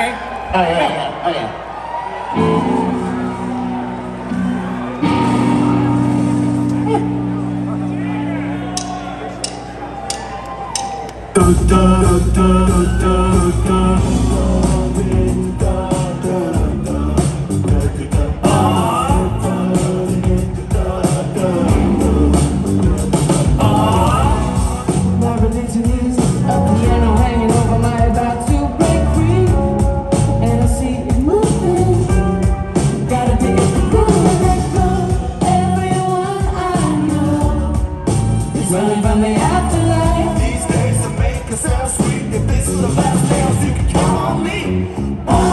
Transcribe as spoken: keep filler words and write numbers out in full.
right? Oh yeah, yeah, oh yeah. Running from the afterlife. These days to make us sound sweet. If this is the last dance, you can count on me.